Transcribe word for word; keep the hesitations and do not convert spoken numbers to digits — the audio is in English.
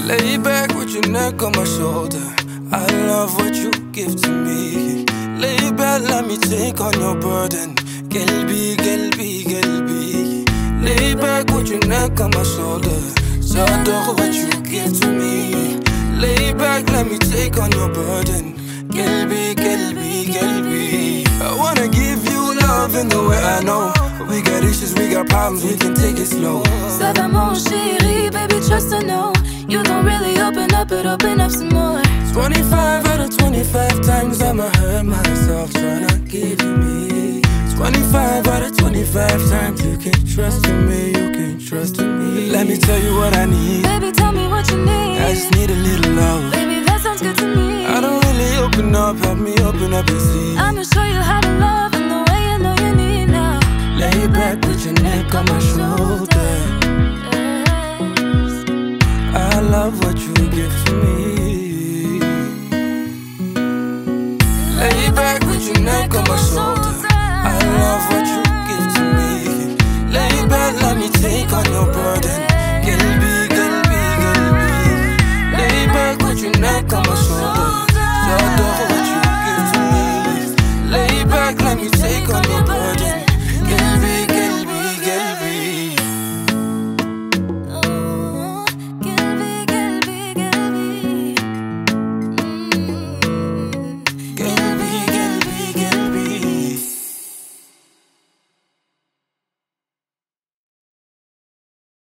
Lay back with your neck on my shoulder. I love what you give to me. Lay back, let me take on your burden. Gelbi, gelbi, gelbi. Lay back with your neck on my shoulder. J'adore what you give to me. Lay back, let me take on your burden. Gelbi, gelbi, gelbi. I wanna give you love in the way I know. We got issues, we got problems, we can take it slow. Ça va mon chéri, baby trust or no. You don't really open up, but open up some more. Twenty-five out of twenty-five times I'ma hurt myself trying to give you me. Twenty-five out of twenty-five times you can trust in me, you can trust in me. Let me tell you what I need. Baby tell me what you need. I just need a little love. Baby that sounds good to me. I don't really open up, help me open up and see. I'ma show you how to love in the way you know you need now. Lay back with your neck on my shoulder. I love what you give to me. Lay back with your neck on my shoulder.